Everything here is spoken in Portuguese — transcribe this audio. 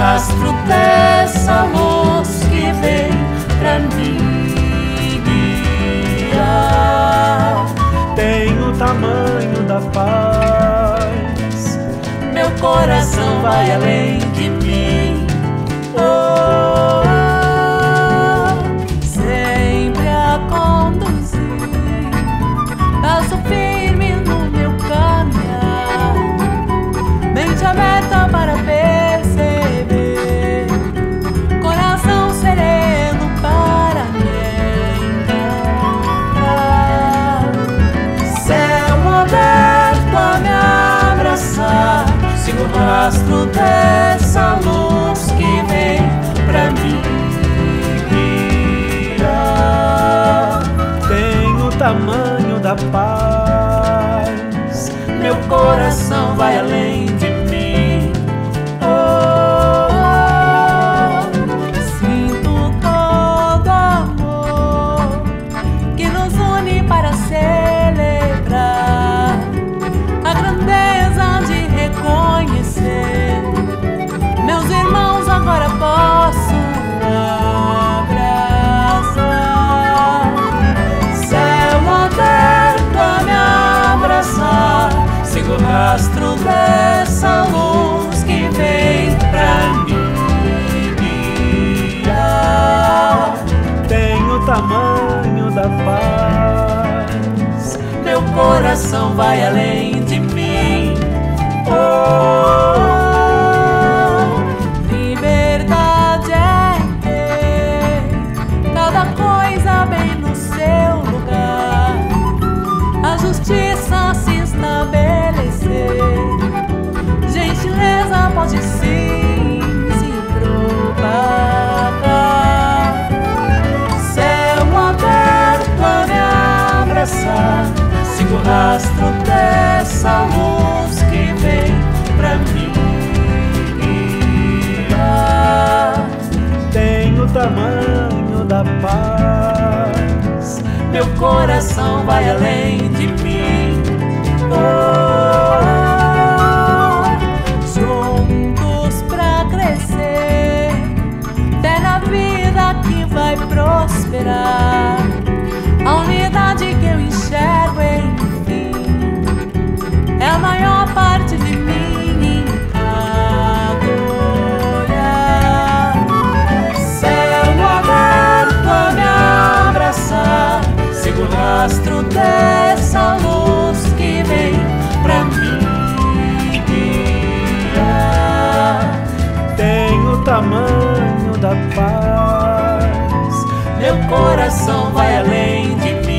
rastro dessa luz que vem pra me guiar. Tenho o tamanho da paz, Meu coração vai além de mim. Oh, sempre a conduzir, passo firme no meu caminhar, mente aberta para perceber, coração sereno para me encontrar, céu aberto a me abraçar. Sigo o rastro dessa luz que vem pra me guiar. tenho o tamanho da paz, Meu coração vai além de mim. Oh, sinto todo amor que nos une para celebrar a grandeza de reconhecer. Meus irmãos, agora posso abraçar, céu aberto a me abraçar. Sigo o rastro dessa luz que vem pra me guiar. tenho o tamanho da paz, Meu coração vai além de mim. Oh, liberdade é ter cada coisa bem no seu lugar, a justiça se estabelecer, gentileza pode sim se propagar, céu aberto a me abraçar. Sigo o rastro dessa luz que vem pra me guiar. tenho o tamanho da paz, Meu coração vai além de mim. Oh, juntos pra crescer, fé na vida que vai prosperar, a unidade que eu enxergo, enfim, é a maior parte de mim em cada olhar. Céu aberto a me abraçar, sigo o rastro dessa luz que vem pra me guiar. tenho o tamanho da paz, Meu coração vai além de mim.